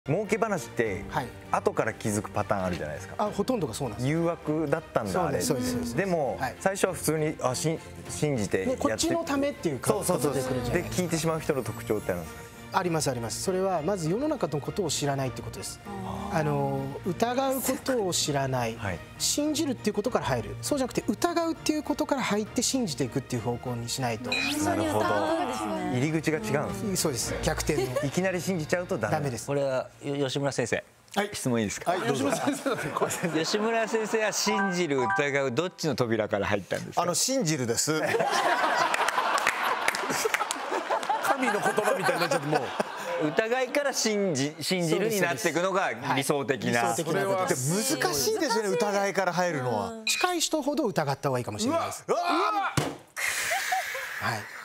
儲け話って後から気づくパターンあるじゃないですか。 ほとんどがそうなんです。 誘惑だったんだあれ。でも最初は普通に信じてやって、 こっちのためっていう感覚でくるじゃないですか。 で聞いてしまう人の特徴ってあるんですかね。 ありますあります。それはまず世の中のことを知らないってことです。疑うことを知らない、信じるっていうことから入る。そうじゃなくて疑うっていうことから入って信じていくっていう方向にしないと。 なるほど。入り口が違うんです。 そうです。逆転の。 いきなり信じちゃうとダメです。 これは吉村先生。質問いいですか。 吉村先生。 吉村先生は信じる疑うどっちの扉から入ったんですか。 信じるです。神の言葉みたいになっちゃってもう。 疑いから信じるになっていくのが理想的な。 それは難しいですね、疑いから入るのは。 近い人ほど疑った方がいいかもしれないです。はい。